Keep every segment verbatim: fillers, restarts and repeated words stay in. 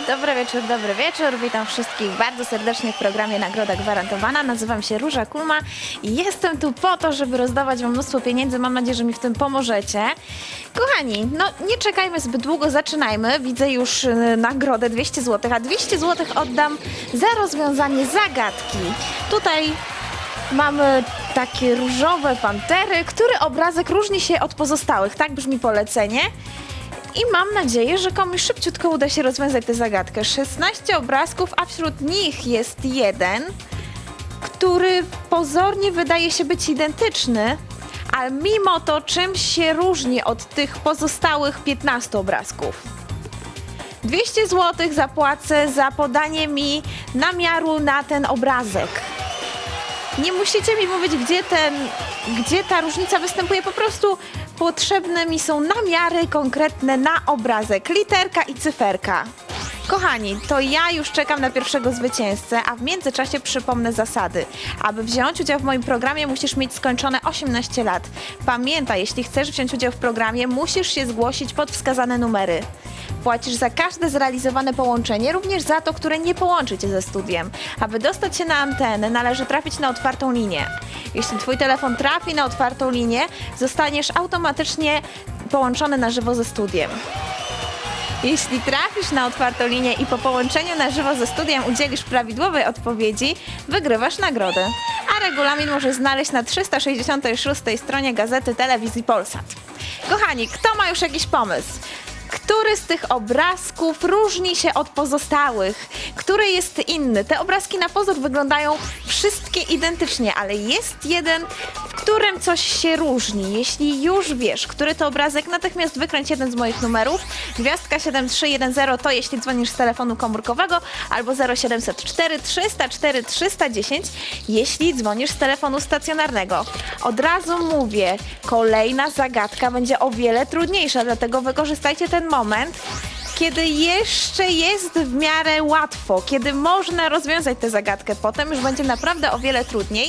Dobry wieczór, dobry wieczór. Witam wszystkich bardzo serdecznie w programie Nagroda Gwarantowana. Nazywam się Róża Kulma i jestem tu po to, żeby rozdawać wam mnóstwo pieniędzy. Mam nadzieję, że mi w tym pomożecie. Kochani, no nie czekajmy zbyt długo, zaczynajmy. Widzę już y, nagrodę dwieście złotych, a dwieście złotych oddam za rozwiązanie zagadki. Tutaj mamy takie różowe pantery, który obrazek różni się od pozostałych. Tak brzmi polecenie. I mam nadzieję, że komuś szybciutko uda się rozwiązać tę zagadkę. szesnaście obrazków, a wśród nich jest jeden, który pozornie wydaje się być identyczny, ale mimo to czymś się różni od tych pozostałych piętnastu obrazków. dwieście złotych zapłacę za podanie mi namiaru na ten obrazek. Nie musicie mi mówić, gdzie, ten, gdzie ta różnica występuje, po prostu potrzebne mi są namiary konkretne na obrazek, literka i cyferka. Kochani, to ja już czekam na pierwszego zwycięzcę, a w międzyczasie przypomnę zasady. Aby wziąć udział w moim programie, musisz mieć skończone osiemnaście lat. Pamiętaj, jeśli chcesz wziąć udział w programie, musisz się zgłosić pod wskazane numery. Płacisz za każde zrealizowane połączenie, również za to, które nie połączy cię ze studiem. Aby dostać się na antenę, należy trafić na otwartą linię. Jeśli twój telefon trafi na otwartą linię, zostaniesz automatycznie połączony na żywo ze studiem. Jeśli trafisz na otwartą linię i po połączeniu na żywo ze studiem udzielisz prawidłowej odpowiedzi, wygrywasz nagrodę. A regulamin możesz znaleźć na trzysta sześćdziesiątej szóstej stronie gazety Telewizji Polsat. Kochani, kto ma już jakiś pomysł? Który z tych obrazków różni się od pozostałych? Który jest inny? Te obrazki na pozór wyglądają wszystkie identycznie, ale jest jeden, w którym coś się różni. Jeśli już wiesz, który to obrazek, natychmiast wykręć jeden z moich numerów. Gwiazdka siedem trzy jeden zero to jeśli dzwonisz z telefonu komórkowego, albo zero siedemset cztery trzysta cztery trzysta dziesięć, jeśli dzwonisz z telefonu stacjonarnego. Od razu mówię, kolejna zagadka będzie o wiele trudniejsza, dlatego wykorzystajcie ten moment, kiedy jeszcze jest w miarę łatwo, kiedy można rozwiązać tę zagadkę. Potem już będzie naprawdę o wiele trudniej.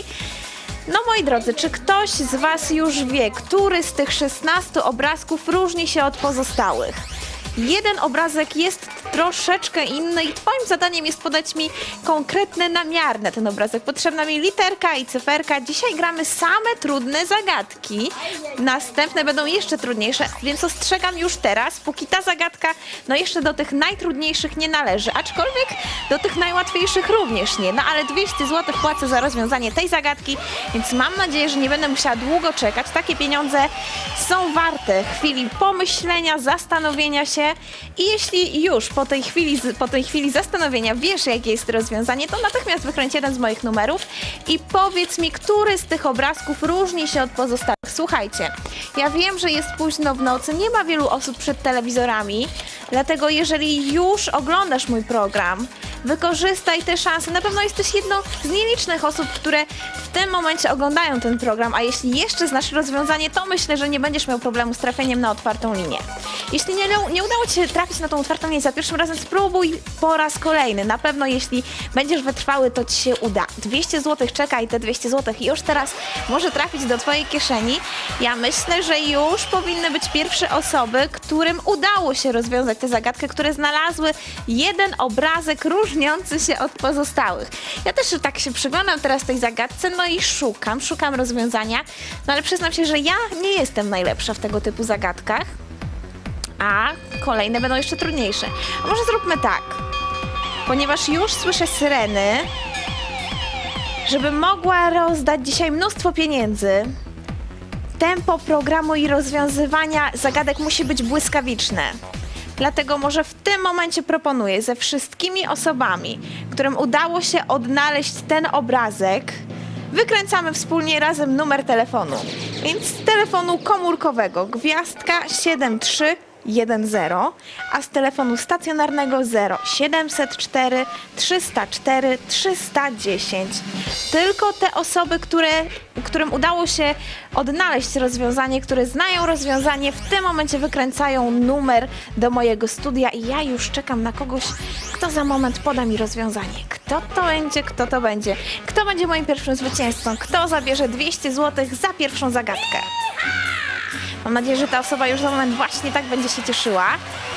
No moi drodzy, czy ktoś z was już wie, który z tych szesnastu obrazków różni się od pozostałych? Jeden obrazek jest troszeczkę inny i twoim zadaniem jest podać mi konkretny namiar na ten obrazek. Potrzebna mi literka i cyferka. Dzisiaj gramy same trudne zagadki. Następne będą jeszcze trudniejsze, więc ostrzegam już teraz, póki ta zagadka no jeszcze do tych najtrudniejszych nie należy, aczkolwiek do tych najłatwiejszych również nie. No ale dwieście złotych płacę za rozwiązanie tej zagadki, więc mam nadzieję, że nie będę musiała długo czekać. Takie pieniądze są warte chwili pomyślenia, zastanowienia się. I jeśli już po tej chwili, po tej chwili zastanowienia wiesz, jakie jest rozwiązanie, to natychmiast wykręć jeden z moich numerów i powiedz mi, który z tych obrazków różni się od pozostałych. Słuchajcie, ja wiem, że jest późno w nocy, nie ma wielu osób przed telewizorami, dlatego jeżeli już oglądasz mój program, wykorzystaj te szanse. Na pewno jesteś jedną z nielicznych osób, które w tym momencie oglądają ten program, a jeśli jeszcze znasz rozwiązanie, to myślę, że nie będziesz miał problemu z trafieniem na otwartą linię. Jeśli nie, nie udało ci się trafić na tą otwartą linię za pierwszym razem, spróbuj po raz kolejny. Na pewno jeśli będziesz wytrwały, to ci się uda. dwieście złotych czeka i te dwieście złotych już teraz może trafić do twojej kieszeni. Ja myślę, że już powinny być pierwsze osoby, którym udało się rozwiązać tę zagadkę, które znalazły jeden obrazek różniący się od pozostałych. Ja też tak się przyglądam teraz tej zagadce, no i szukam, szukam rozwiązania, no ale przyznam się, że ja nie jestem najlepsza w tego typu zagadkach, a kolejne będą jeszcze trudniejsze. A może zróbmy tak, ponieważ już słyszę syreny, żebym mogła rozdać dzisiaj mnóstwo pieniędzy, tempo programu i rozwiązywania zagadek musi być błyskawiczne. Dlatego może w tym momencie proponuję ze wszystkimi osobami, którym udało się odnaleźć ten obrazek, wykręcamy wspólnie razem numer telefonu. Więc z telefonu komórkowego gwiazdka siedem trzy jeden zero, a z telefonu stacjonarnego zero siedemset cztery trzysta cztery trzysta dziesięć. Tylko te osoby, które, którym udało się odnaleźć rozwiązanie, które znają rozwiązanie, w tym momencie wykręcają numer do mojego studia i ja już czekam na kogoś, kto za moment poda mi rozwiązanie. Kto to będzie, kto to będzie? Kto będzie moim pierwszym zwycięzcą? Kto zabierze dwieście złotych za pierwszą zagadkę? Mam nadzieję, że ta osoba już za moment właśnie tak będzie się cieszyła.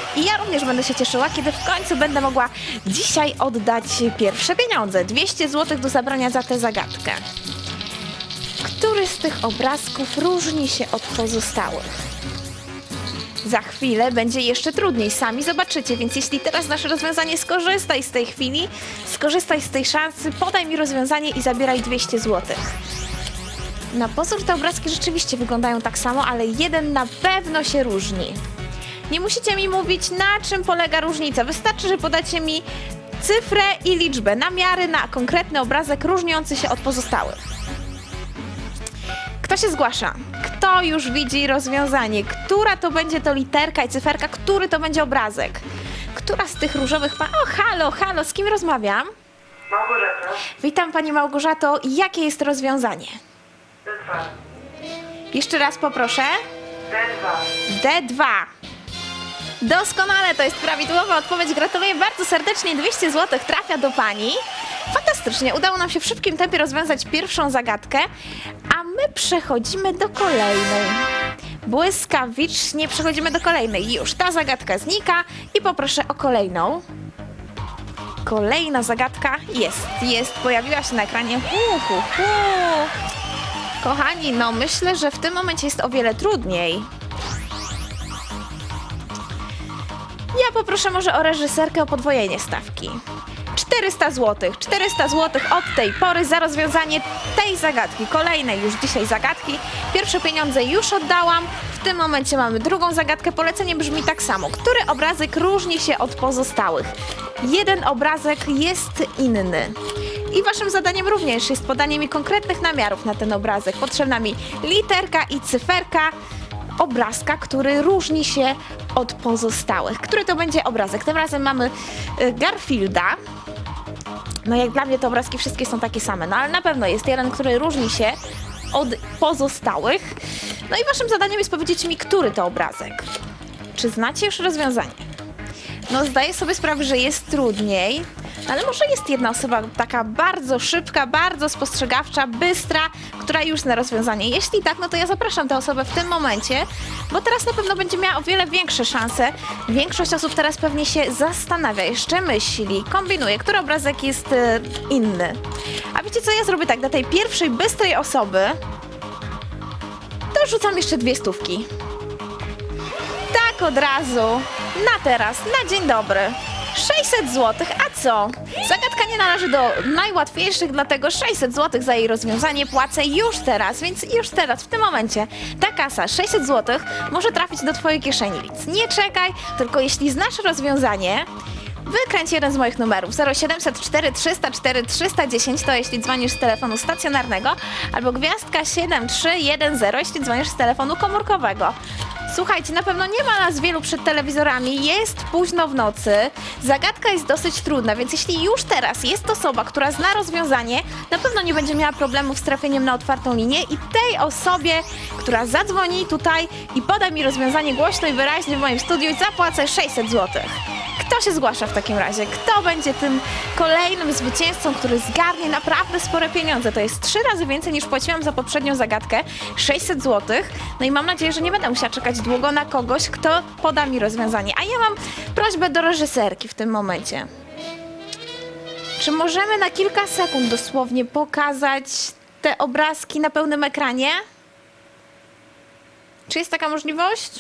I ja również będę się cieszyła, kiedy w końcu będę mogła dzisiaj oddać pierwsze pieniądze. dwieście złotych do zabrania za tę zagadkę. Który z tych obrazków różni się od pozostałych? Za chwilę będzie jeszcze trudniej, sami zobaczycie, więc jeśli teraz nasze rozwiązanie, skorzystaj z tej chwili, skorzystaj z tej szansy, podaj mi rozwiązanie i zabieraj dwieście złotych. Na pozór te obrazki rzeczywiście wyglądają tak samo, ale jeden na pewno się różni. Nie musicie mi mówić, na czym polega różnica, wystarczy, że podacie mi cyfrę i liczbę, namiary na konkretny obrazek różniący się od pozostałych. Kto się zgłasza? Kto już widzi rozwiązanie? Która to będzie to literka i cyferka? Który to będzie obrazek? Która z tych różowych... Pa... O, halo, halo, z kim rozmawiam? Małgorzata. Witam Pani Małgorzato. Jakie jest rozwiązanie? D dwa. Jeszcze raz poproszę. D dwa. D dwa. Doskonale, to jest prawidłowa odpowiedź. Gratuluję bardzo serdecznie. dwieście złotych trafia do Pani. Fantastycznie, udało nam się w szybkim tempie rozwiązać pierwszą zagadkę, a my przechodzimy do kolejnej. Błyskawicznie przechodzimy do kolejnej. Już ta zagadka znika i poproszę o kolejną. Kolejna zagadka jest, jest, pojawiła się na ekranie. Hu, hu, hu. Kochani, no myślę, że w tym momencie jest o wiele trudniej. Ja poproszę może o reżyserkę o podwojenie stawki. czterysta złotych. czterysta złotych od tej pory za rozwiązanie tej zagadki. Kolejnej już dzisiaj zagadki. Pierwsze pieniądze już oddałam. W tym momencie mamy drugą zagadkę. Polecenie brzmi tak samo. Który obrazek różni się od pozostałych? Jeden obrazek jest inny. I waszym zadaniem również jest podanie mi konkretnych namiarów na ten obrazek. Potrzebna mi literka i cyferka obrazka, który różni się od pozostałych. Który to będzie obrazek? Tym razem mamy Garfielda. No jak dla mnie te obrazki wszystkie są takie same, no ale na pewno jest jeden, który różni się od pozostałych. No i waszym zadaniem jest powiedzieć mi, który to obrazek. Czy znacie już rozwiązanie? No zdaję sobie sprawę, że jest trudniej, ale może jest jedna osoba taka bardzo szybka, bardzo spostrzegawcza, bystra, która już zna rozwiązanie. Jeśli tak, no to ja zapraszam tę osobę w tym momencie, bo teraz na pewno będzie miała o wiele większe szanse. Większość osób teraz pewnie się zastanawia, jeszcze myśli, kombinuje, który obrazek jest y, inny. A wiecie co, ja zrobię tak, dla tej pierwszej bystrej osoby to rzucam jeszcze dwie stówki. Tak od razu, na teraz, na dzień dobry. sześćset złotych, a co? Zagadka nie należy do najłatwiejszych, dlatego sześćset złotych za jej rozwiązanie płacę już teraz, więc już teraz, w tym momencie ta kasa, sześćset złotych, może trafić do twojej kieszeni, więc nie czekaj, tylko jeśli znasz rozwiązanie, wykręć jeden z moich numerów zero siedemset cztery trzysta cztery trzysta dziesięć, to jeśli dzwonisz z telefonu stacjonarnego, albo gwiazdka siedem trzy jeden zero, jeśli dzwonisz z telefonu komórkowego. Słuchajcie, na pewno nie ma nas wielu przed telewizorami, jest późno w nocy, zagadka jest dosyć trudna, więc jeśli już teraz jest osoba, która zna rozwiązanie, na pewno nie będzie miała problemów z trafieniem na otwartą linię i tej osobie, która zadzwoni tutaj i poda mi rozwiązanie głośno i wyraźnie w moim studiu, zapłacę sześćset złotych. Kto się zgłasza w takim razie? Kto będzie tym kolejnym zwycięzcą, który zgarnie naprawdę spore pieniądze? To jest trzy razy więcej niż płaciłam za poprzednią zagadkę, sześćset złotych. No i mam nadzieję, że nie będę musiała czekać długo na kogoś, kto poda mi rozwiązanie. A ja mam prośbę do reżyserki w tym momencie. Czy możemy na kilka sekund dosłownie pokazać te obrazki na pełnym ekranie? Czy jest taka możliwość?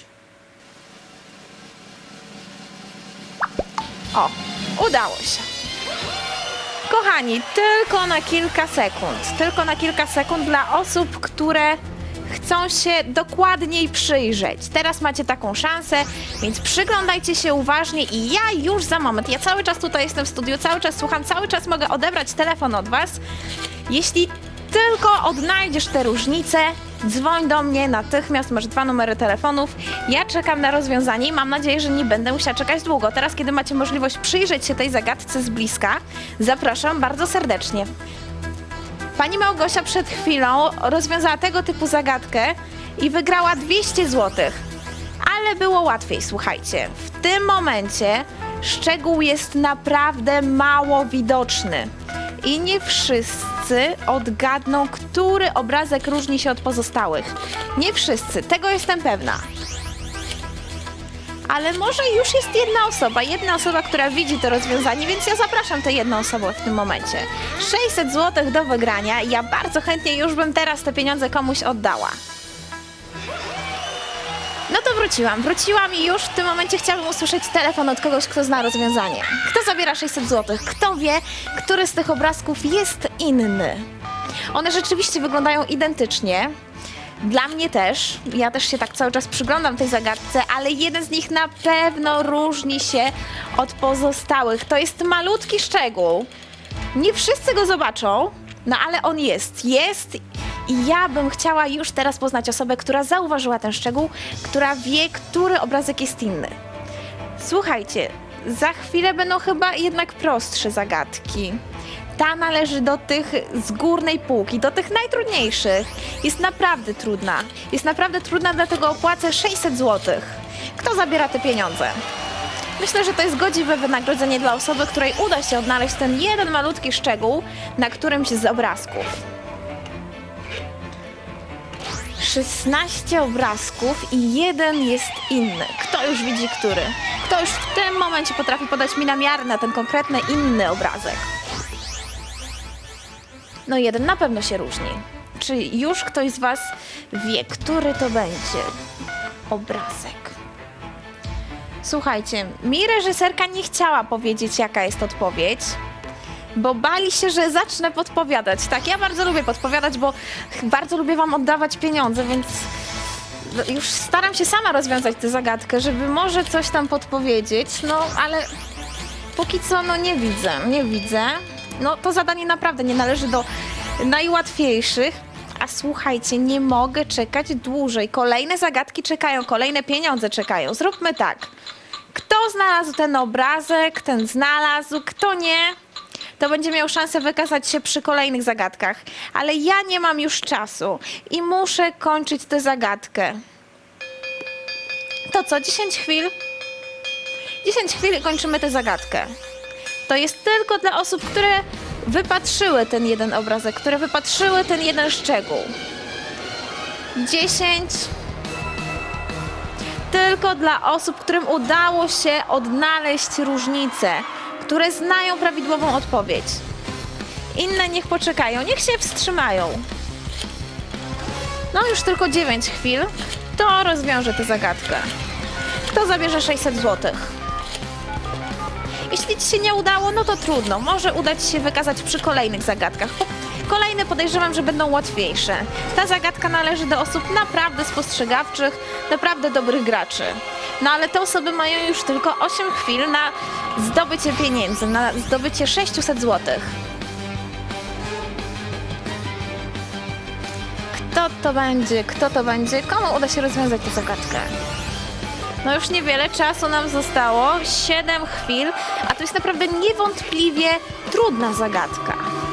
O, udało się. Kochani, tylko na kilka sekund. Tylko na kilka sekund dla osób, które chcą się dokładniej przyjrzeć. Teraz macie taką szansę, więc przyglądajcie się uważnie i ja już za moment, ja cały czas tutaj jestem w studiu, cały czas słucham, cały czas mogę odebrać telefon od was. Jeśli tylko odnajdziesz te różnice, dzwoń do mnie natychmiast, masz dwa numery telefonów. Ja czekam na rozwiązanie i mam nadzieję, że nie będę musiała czekać długo. Teraz, kiedy macie możliwość przyjrzeć się tej zagadce z bliska, zapraszam bardzo serdecznie. Pani Małgosia przed chwilą rozwiązała tego typu zagadkę i wygrała dwieście złotych. Ale było łatwiej, słuchajcie. W tym momencie szczegół jest naprawdę mało widoczny. I nie wszyscy odgadną, który obrazek różni się od pozostałych. Nie wszyscy, tego jestem pewna. Ale może już jest jedna osoba, jedna osoba, która widzi to rozwiązanie, więc ja zapraszam tę jedną osobę w tym momencie. sześćset złotych do wygrania i ja bardzo chętnie już bym teraz te pieniądze komuś oddała. No to wróciłam, wróciłam i już w tym momencie chciałabym usłyszeć telefon od kogoś, kto zna rozwiązanie. Kto zabiera sześćset złotych? Kto wie, który z tych obrazków jest inny? One rzeczywiście wyglądają identycznie. Dla mnie też. Ja też się tak cały czas przyglądam tej zagadce, ale jeden z nich na pewno różni się od pozostałych. To jest malutki szczegół. Nie wszyscy go zobaczą, no ale on jest. Jest i ja bym chciała już teraz poznać osobę, która zauważyła ten szczegół, która wie, który obrazek jest inny. Słuchajcie, za chwilę będą chyba jednak prostsze zagadki. Ta należy do tych z górnej półki, do tych najtrudniejszych. Jest naprawdę trudna. Jest naprawdę trudna, dlatego opłacę sześćset złotych. Kto zabiera te pieniądze? Myślę, że to jest godziwe wynagrodzenie dla osoby, której uda się odnaleźć ten jeden malutki szczegół na którymś z obrazków. szesnaście obrazków i jeden jest inny. Kto już widzi który? Kto już w tym momencie potrafi podać mi namiar na ten konkretny inny obrazek? No jeden na pewno się różni. Czy już ktoś z was wie, który to będzie obrazek? Słuchajcie, mi reżyserka nie chciała powiedzieć, jaka jest odpowiedź, bo bali się, że zacznę podpowiadać. Tak, ja bardzo lubię podpowiadać, bo bardzo lubię wam oddawać pieniądze, więc już staram się sama rozwiązać tę zagadkę, żeby może coś tam podpowiedzieć, no ale póki co no nie widzę, nie widzę. No to zadanie naprawdę nie należy do najłatwiejszych. A słuchajcie, nie mogę czekać dłużej. Kolejne zagadki czekają, kolejne pieniądze czekają. Zróbmy tak. Kto znalazł ten obrazek, ten znalazł, kto nie, to będzie miał szansę wykazać się przy kolejnych zagadkach. Ale ja nie mam już czasu i muszę kończyć tę zagadkę. To co, dziesięć chwil? dziesięć chwil i kończymy tę zagadkę. To jest tylko dla osób, które wypatrzyły ten jeden obrazek, które wypatrzyły ten jeden szczegół. dziesięć. Tylko dla osób, którym udało się odnaleźć różnicę, które znają prawidłową odpowiedź. Inne niech poczekają, niech się wstrzymają. No już tylko dziewięć chwil. To rozwiąże tę zagadkę. Kto zabierze sześćset złotych? Jeśli ci się nie udało, no to trudno. Może uda ci się wykazać przy kolejnych zagadkach. Kolejne podejrzewam, że będą łatwiejsze. Ta zagadka należy do osób naprawdę spostrzegawczych, naprawdę dobrych graczy. No ale te osoby mają już tylko osiem chwil na zdobycie pieniędzy, na zdobycie sześćset złotych. Kto to będzie? Kto to będzie? Komu uda się rozwiązać tę zagadkę? No już niewiele czasu nam zostało, siedem chwil, a to jest naprawdę niewątpliwie trudna zagadka.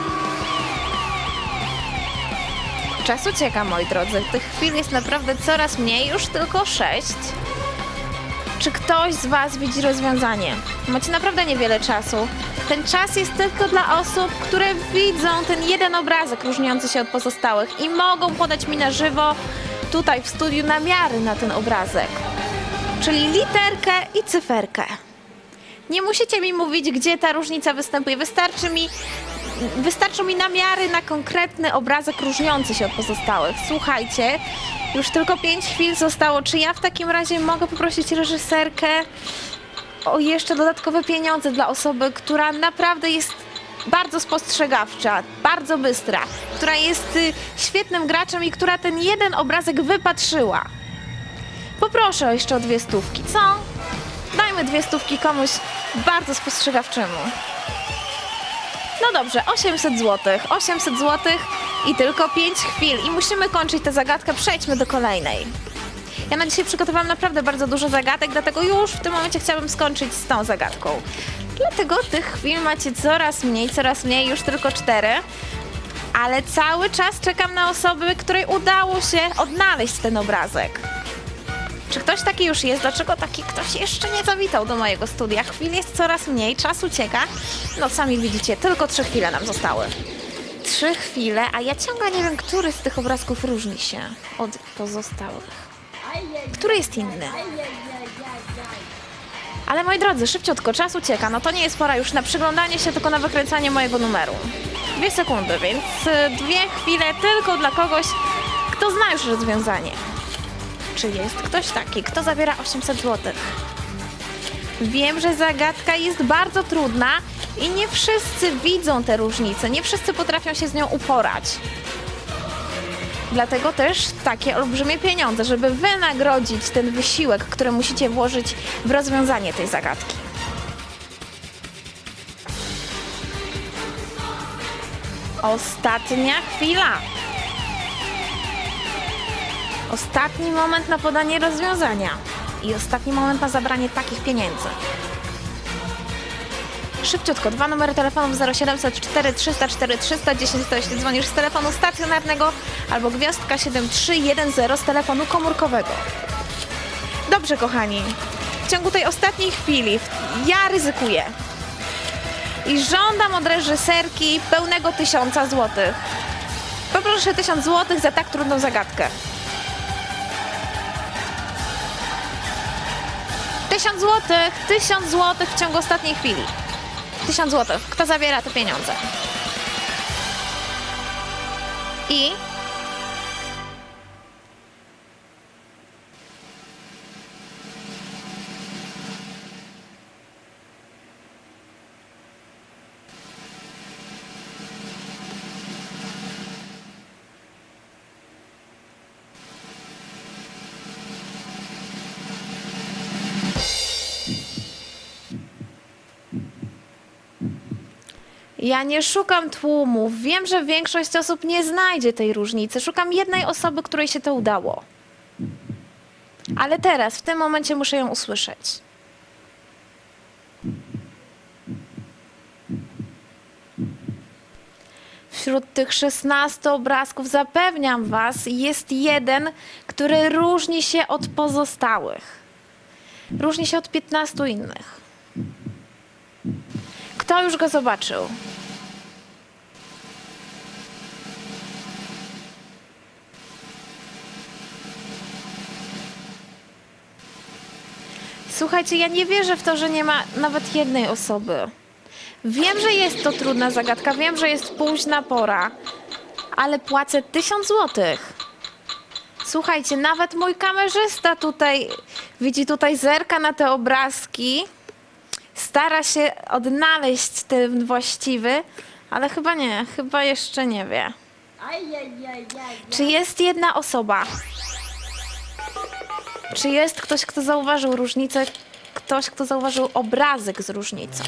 Czas ucieka, moi drodzy, tych chwil jest naprawdę coraz mniej, już tylko sześć. Czy ktoś z was widzi rozwiązanie? Macie naprawdę niewiele czasu. Ten czas jest tylko dla osób, które widzą ten jeden obrazek różniący się od pozostałych i mogą podać mi na żywo tutaj w studiu namiary na ten obrazek. Czyli literkę i cyferkę. Nie musicie mi mówić, gdzie ta różnica występuje. Wystarczy mi, wystarczą mi namiary na konkretny obrazek różniący się od pozostałych. Słuchajcie, już tylko pięć chwil zostało. Czy ja w takim razie mogę poprosić reżyserkę o jeszcze dodatkowe pieniądze dla osoby, która naprawdę jest bardzo spostrzegawcza, bardzo bystra, która jest y, świetnym graczem i która ten jeden obrazek wypatrzyła? Poproszę jeszcze o dwie stówki, co? Dajmy dwie stówki komuś bardzo spostrzegawczemu. No dobrze, osiemset złotych. osiemset złotych i tylko pięć chwil. I musimy kończyć tę zagadkę, przejdźmy do kolejnej. Ja na dzisiaj przygotowałam naprawdę bardzo dużo zagadek, dlatego już w tym momencie chciałabym skończyć z tą zagadką. Dlatego tych chwil macie coraz mniej, coraz mniej, już tylko cztery. Ale cały czas czekam na osoby, której udało się odnaleźć ten obrazek. Czy ktoś taki już jest? Dlaczego taki ktoś jeszcze nie zawitał do mojego studia? Chwil jest coraz mniej, czas ucieka. No sami widzicie, tylko trzy chwile nam zostały. Trzy chwile, a ja ciągle nie wiem, który z tych obrazków różni się od pozostałych. Który jest inny? Ale moi drodzy, szybciutko, czas ucieka. No to nie jest pora już na przyglądanie się, tylko na wykręcanie mojego numeru. Dwie sekundy, więc y, dwie chwile tylko dla kogoś, kto zna już rozwiązanie. Czy jest ktoś taki, kto zabiera osiemset złotych? Wiem, że zagadka jest bardzo trudna i nie wszyscy widzą te różnice, nie wszyscy potrafią się z nią uporać. Dlatego też takie olbrzymie pieniądze, żeby wynagrodzić ten wysiłek, który musicie włożyć w rozwiązanie tej zagadki. Ostatnia chwila. Ostatni moment na podanie rozwiązania. I ostatni moment na zabranie takich pieniędzy. Szybciutko, dwa numery telefonów zero siedemset cztery trzysta cztery trzysta dziesięć, to jeśli dzwonisz z telefonu stacjonarnego, albo gwiazdka siedem trzy jeden zero z telefonu komórkowego. Dobrze, kochani, w ciągu tej ostatniej chwili ja ryzykuję i żądam od reżyserki pełnego tysiąca złotych. Poproszę tysiąc złotych za tak trudną zagadkę. Tysiąc złotych, tysiąc złotych w ciągu ostatniej chwili. Tysiąc złotych. Kto zabiera te pieniądze? I... Ja nie szukam tłumów. Wiem, że większość osób nie znajdzie tej różnicy. Szukam jednej osoby, której się to udało. Ale teraz, w tym momencie muszę ją usłyszeć. Wśród tych szesnastu obrazków, zapewniam was, jest jeden, który różni się od pozostałych. Różni się od piętnastu innych. Kto już go zobaczył? Słuchajcie, ja nie wierzę w to, że nie ma nawet jednej osoby. Wiem, że jest to trudna zagadka, wiem, że jest późna pora, ale płacę tysiąc złotych. Słuchajcie, nawet mój kamerzysta tutaj, widzi tutaj, zerka na te obrazki, stara się odnaleźć ten właściwy, ale chyba nie, chyba jeszcze nie wie. Czy jest jedna osoba? Czy jest ktoś, kto zauważył różnicę? Ktoś, kto zauważył obrazek z różnicą?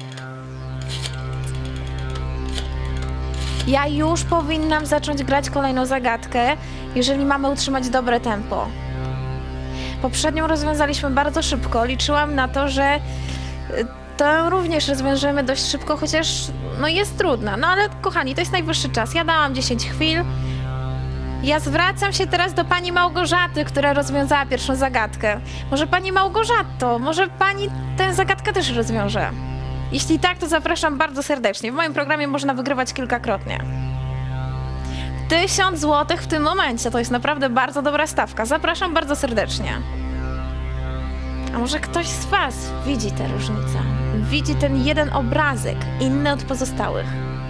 Ja już powinnam zacząć grać kolejną zagadkę, jeżeli mamy utrzymać dobre tempo. Poprzednią rozwiązaliśmy bardzo szybko. Liczyłam na to, że to również rozwiążemy dość szybko, chociaż no jest trudna. No ale kochani, to jest najwyższy czas. Ja dałam dziesięć chwil. Ja zwracam się teraz do pani Małgorzaty, która rozwiązała pierwszą zagadkę. Może pani Małgorzato, może pani tę zagadkę też rozwiąże? Jeśli tak, to zapraszam bardzo serdecznie. W moim programie można wygrywać kilkakrotnie. Tysiąc złotych w tym momencie, to jest naprawdę bardzo dobra stawka. Zapraszam bardzo serdecznie. A może ktoś z was widzi tę różnicę? Widzi ten jeden obrazek, inny od pozostałych?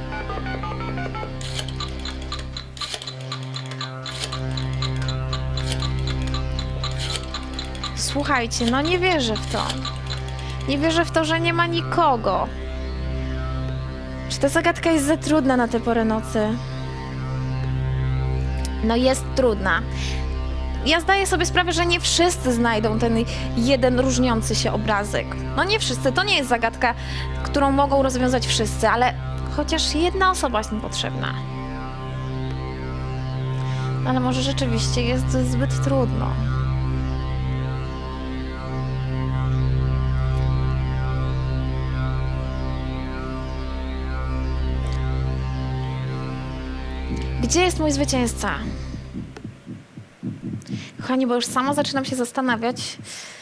Słuchajcie, no nie wierzę w to. Nie wierzę w to, że nie ma nikogo. Czy ta zagadka jest za trudna na tę porę nocy? No jest trudna. Ja zdaję sobie sprawę, że nie wszyscy znajdą ten jeden różniący się obrazek. No nie wszyscy, to nie jest zagadka, którą mogą rozwiązać wszyscy, ale chociaż jedna osoba jest mi potrzebna. Ale może rzeczywiście jest zbyt trudno. Gdzie jest mój zwycięzca? Kochani, bo już sama zaczynam się zastanawiać,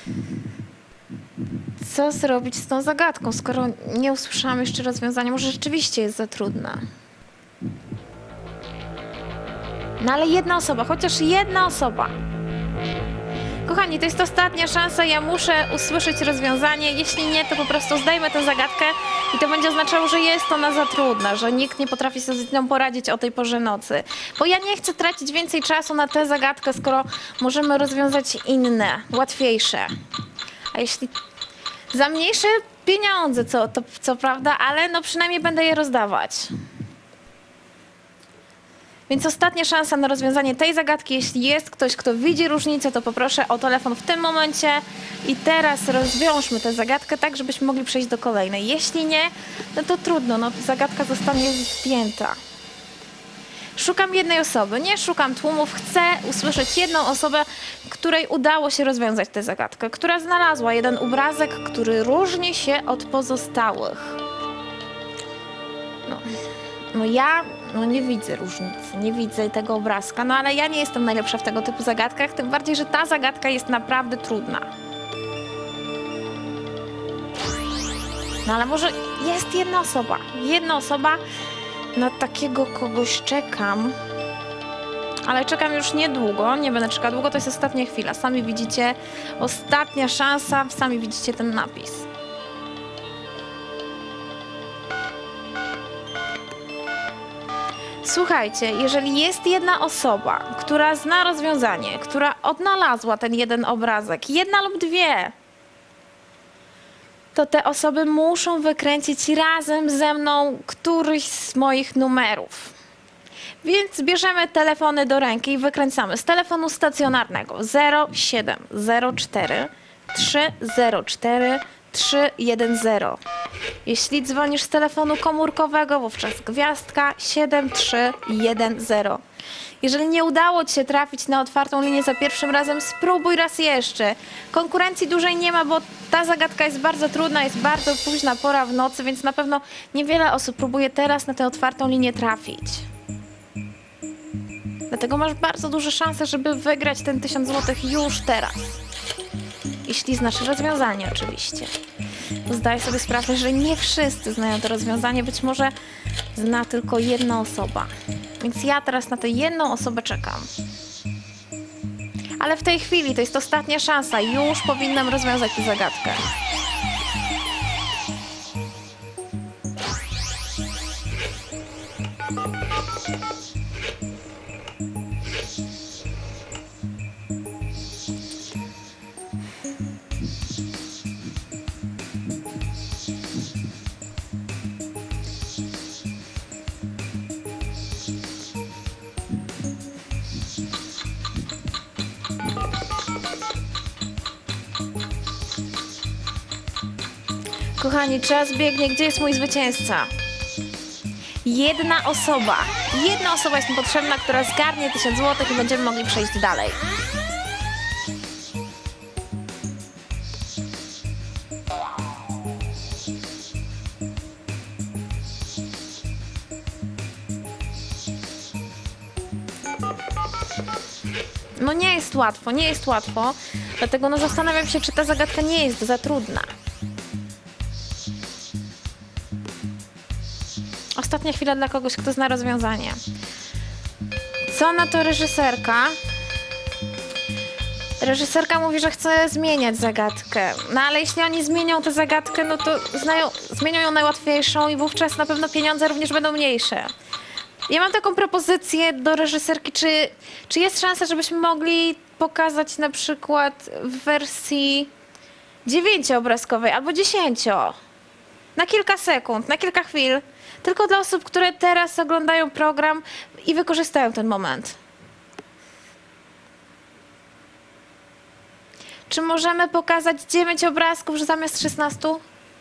co zrobić z tą zagadką, skoro nie usłyszałam jeszcze rozwiązania. Może rzeczywiście jest za trudna. No ale jedna osoba, chociaż jedna osoba. Kochani, to jest ostatnia szansa, ja muszę usłyszeć rozwiązanie. Jeśli nie, to po prostu zdejmę tę zagadkę i to będzie oznaczało, że jest ona za trudna, że nikt nie potrafi sobie z nią poradzić o tej porze nocy. Bo ja nie chcę tracić więcej czasu na tę zagadkę, skoro możemy rozwiązać inne, łatwiejsze. A jeśli za mniejsze pieniądze, co, to, co prawda, ale no przynajmniej będę je rozdawać. Więc ostatnia szansa na rozwiązanie tej zagadki. Jeśli jest ktoś, kto widzi różnicę, to poproszę o telefon w tym momencie. I teraz rozwiążmy tę zagadkę tak, żebyśmy mogli przejść do kolejnej. Jeśli nie, no to trudno, no zagadka zostanie zdjęta. Szukam jednej osoby, nie szukam tłumów. Chcę usłyszeć jedną osobę, której udało się rozwiązać tę zagadkę, która znalazła jeden obrazek, który różni się od pozostałych. No, no ja no nie widzę różnicy, nie widzę tego obrazka, no ale ja nie jestem najlepsza w tego typu zagadkach, tym bardziej, że ta zagadka jest naprawdę trudna. No ale może jest jedna osoba, jedna osoba, na takiego kogoś czekam, ale czekam już niedługo, nie będę czekała długo, to jest ostatnia chwila. Sami widzicie, ostatnia szansa, sami widzicie ten napis. Słuchajcie, jeżeli jest jedna osoba, która zna rozwiązanie, która odnalazła ten jeden obrazek, jedna lub dwie, to te osoby muszą wykręcić razem ze mną któryś z moich numerów. Więc bierzemy telefony do ręki i wykręcamy z telefonu stacjonarnego zero siedem zero cztery trzy zero cztery trzy jeden zero. Jeśli dzwonisz z telefonu komórkowego, wówczas gwiazdka siedem trzy jeden zero. Jeżeli nie udało ci się trafić na otwartą linię za pierwszym razem, spróbuj raz jeszcze. Konkurencji dużej nie ma, bo ta zagadka jest bardzo trudna, jest bardzo późna pora w nocy, więc na pewno niewiele osób próbuje teraz na tę otwartą linię trafić. Dlatego masz bardzo duże szanse, żeby wygrać ten tysiąc złotych już teraz. Jeśli znasz rozwiązanie oczywiście. Zdaję sobie sprawę, że nie wszyscy znają to rozwiązanie, być może zna tylko jedna osoba. Więc ja teraz na tę jedną osobę czekam. Ale w tej chwili to jest ostatnia szansa, już powinnam rozwiązać tę zagadkę. Kochani, czas biegnie. Gdzie jest mój zwycięzca? Jedna osoba. Jedna osoba jest mi potrzebna, która zgarnie tysiąc złotych i będziemy mogli przejść dalej. No nie jest łatwo, nie jest łatwo. Dlatego no zastanawiam się, czy ta zagadka nie jest za trudna. Ostatnia chwila dla kogoś, kto zna rozwiązanie. Co na to reżyserka? Reżyserka mówi, że chce zmieniać zagadkę. No ale jeśli oni zmienią tę zagadkę, no to znają, zmienią ją najłatwiejszą i wówczas na pewno pieniądze również będą mniejsze. Ja mam taką propozycję do reżyserki, czy, czy jest szansa, żebyśmy mogli pokazać na przykład w wersji dziewięcioobrazkowej albo dziesięcio. Na kilka sekund, na kilka chwil. Tylko dla osób, które teraz oglądają program i wykorzystają ten moment. Czy możemy pokazać dziewięć obrazków że zamiast szesnastu?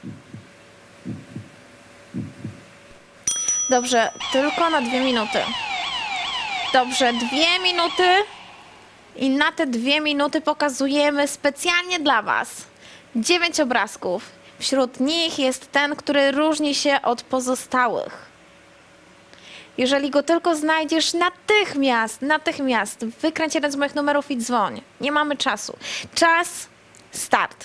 Dobrze, tylko na dwie minuty. Dobrze, dwie minuty. I na te dwie minuty pokazujemy specjalnie dla was dziewięć obrazków. Wśród nich jest ten, który różni się od pozostałych. Jeżeli go tylko znajdziesz, natychmiast, natychmiast wykręć jeden z moich numerów i dzwoń. Nie mamy czasu. Czas, start.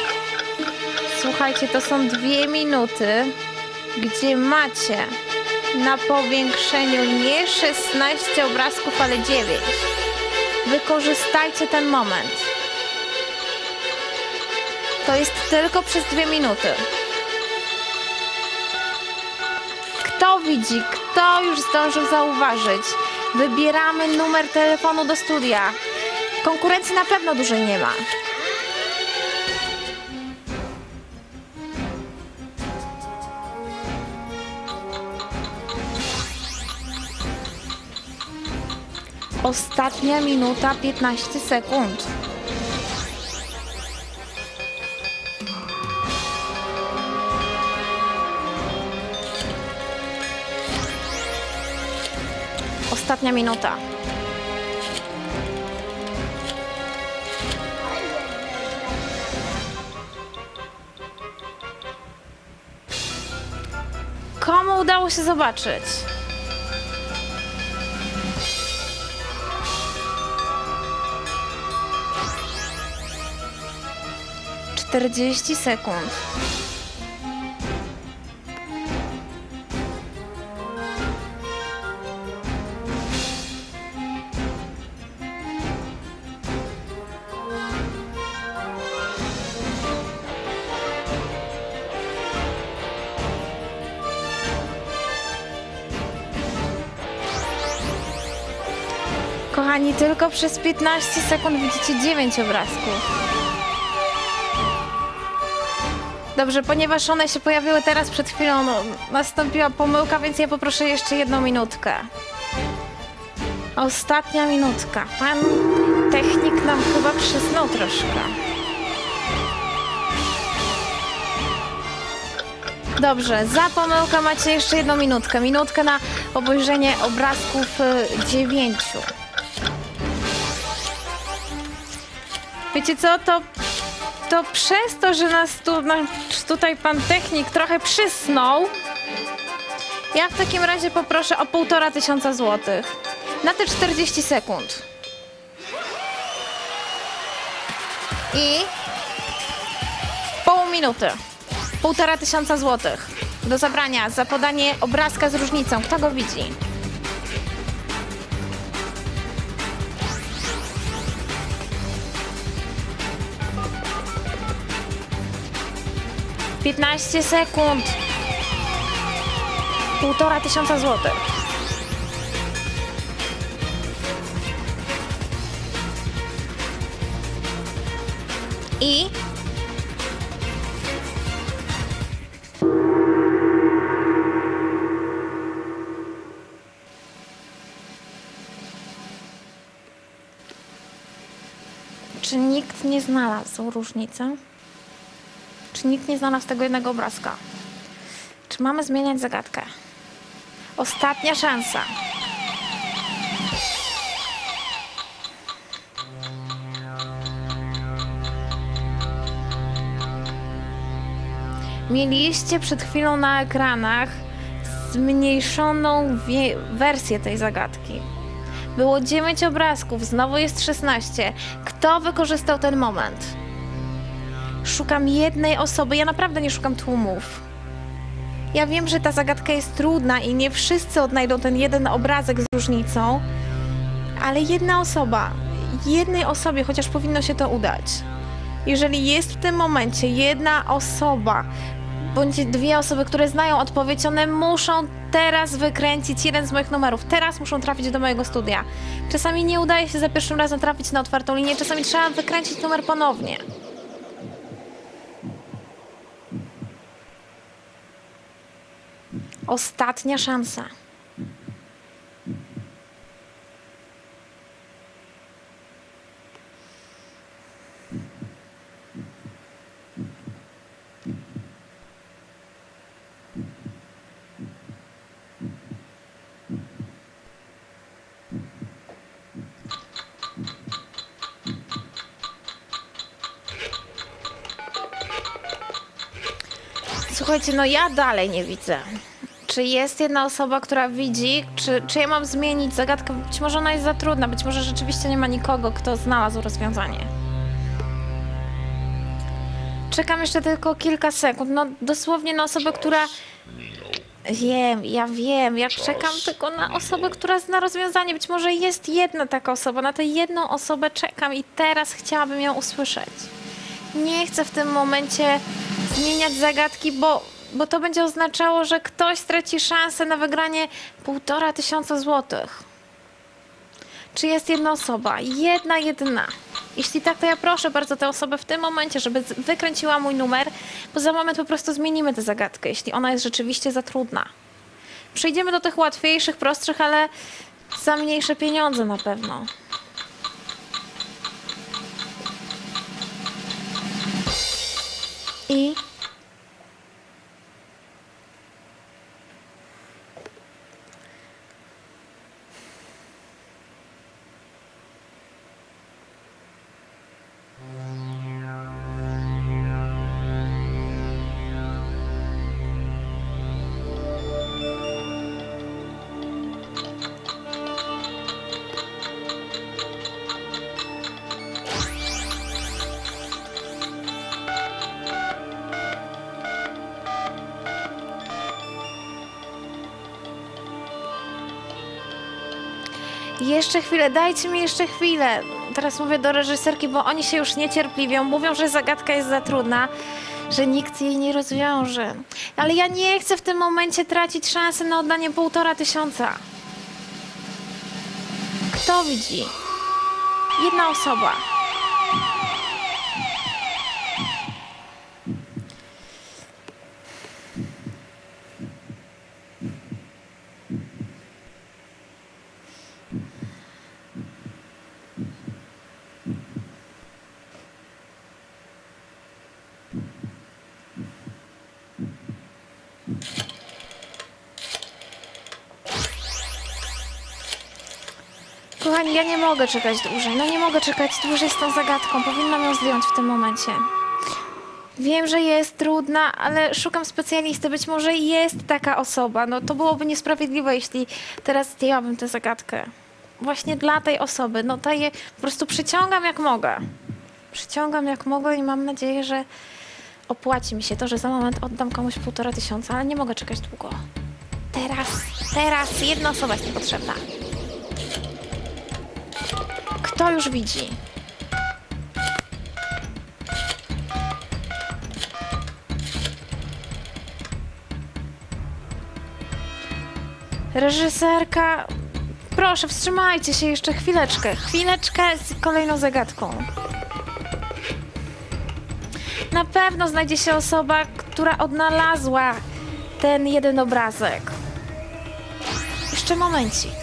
Słuchajcie, to są dwie minuty, gdzie macie na powiększeniu nie szesnaście obrazków, ale dziewięć. Wykorzystajcie ten moment. To jest tylko przez dwie minuty. Kto widzi, kto już zdążył zauważyć? Wybieramy numer telefonu do studia. Konkurencji na pewno dużej nie ma. Ostatnia minuta, piętnaście sekund. Ostatnia minuta. Komu udało się zobaczyć? czterdzieści sekund. Kochani, tylko przez piętnaście sekund widzicie dziewięć obrazków. Dobrze, ponieważ one się pojawiły teraz przed chwilą, no, nastąpiła pomyłka, więc ja poproszę jeszcze jedną minutkę. Ostatnia minutka. Pan technik nam chyba przysnął troszkę. Dobrze, za pomyłkę macie jeszcze jedną minutkę. Minutkę na obejrzenie obrazków y, dziewięciu. Wiecie co, to, to przez to, że nas tu, no, tutaj pan technik trochę przysnął, ja w takim razie poproszę o półtora tysiąca złotych na te czterdzieści sekund. I pół minuty. Półtora tysiąca złotych do zabrania za podanie obrazka z różnicą. Kto go widzi? piętnaście sekund. Półtora tysiąca złotych. I czy nikt nie znalazł różnicy? Czy nikt nie znalazł tego jednego obrazka? Czy mamy zmieniać zagadkę? Ostatnia szansa. Mieliście przed chwilą na ekranach zmniejszoną wersję tej zagadki. Było dziewięć obrazków, znowu jest szesnaście. Kto wykorzystał ten moment? Szukam jednej osoby, ja naprawdę nie szukam tłumów. Ja wiem, że ta zagadka jest trudna i nie wszyscy odnajdą ten jeden obrazek z różnicą, ale jedna osoba, jednej osobie chociaż powinno się to udać. Jeżeli jest w tym momencie jedna osoba, bądź dwie osoby, które znają odpowiedź, one muszą teraz wykręcić jeden z moich numerów. Teraz muszą trafić do mojego studia. Czasami nie udaje się za pierwszym razem trafić na otwartą linię, czasami trzeba wykręcić numer ponownie. Ostatnia szansa. Słuchajcie, no ja dalej nie widzę. Czy jest jedna osoba, która widzi? Czy, czy ja mam zmienić zagadkę? Być może ona jest za trudna, być może rzeczywiście nie ma nikogo, kto znalazł rozwiązanie. Czekam jeszcze tylko kilka sekund. No dosłownie na osobę, która Wiem, ja wiem, ja czekam tylko na osobę, która zna rozwiązanie. Być może jest jedna taka osoba, na tę jedną osobę czekam i teraz chciałabym ją usłyszeć. Nie chcę w tym momencie zmieniać zagadki, bo, bo to będzie oznaczało, że ktoś straci szansę na wygranie półtora tysiąca złotych. Czy jest jedna osoba? Jedna, jedyna. Jeśli tak, to ja proszę bardzo tę osobę w tym momencie, żeby z- wykręciła mój numer, bo za moment po prostu zmienimy tę zagadkę, jeśli ona jest rzeczywiście za trudna. Przejdziemy do tych łatwiejszych, prostszych, ale za mniejsze pieniądze na pewno. I... Jeszcze chwilę, dajcie mi jeszcze chwilę. Teraz mówię do reżyserki, bo oni się już niecierpliwią. Mówią, że zagadka jest za trudna, że nikt jej nie rozwiąże. Ale ja nie chcę w tym momencie tracić szansy na oddanie półtora tysiąca. Kto widzi? Jedna osoba. Kochani, ja nie mogę czekać dłużej. No nie mogę czekać dłużej z tą zagadką. Powinnam ją zdjąć w tym momencie. Wiem, że jest trudna, ale szukam specjalisty. Być może jest taka osoba. No to byłoby niesprawiedliwe, jeśli teraz zdjęłabym tę zagadkę. Właśnie dla tej osoby. No to je po prostu przyciągam jak mogę. Przyciągam jak mogę i mam nadzieję, że opłaci mi się to, że za moment oddam komuś półtora tysiąca, ale nie mogę czekać długo. Teraz, teraz jedna osoba jest mi potrzebna. Kto już widzi? Reżyserka, proszę, wstrzymajcie się jeszcze chwileczkę. Chwileczkę z kolejną zagadką. Na pewno znajdzie się osoba, która odnalazła ten jeden obrazek. Jeszcze momencik.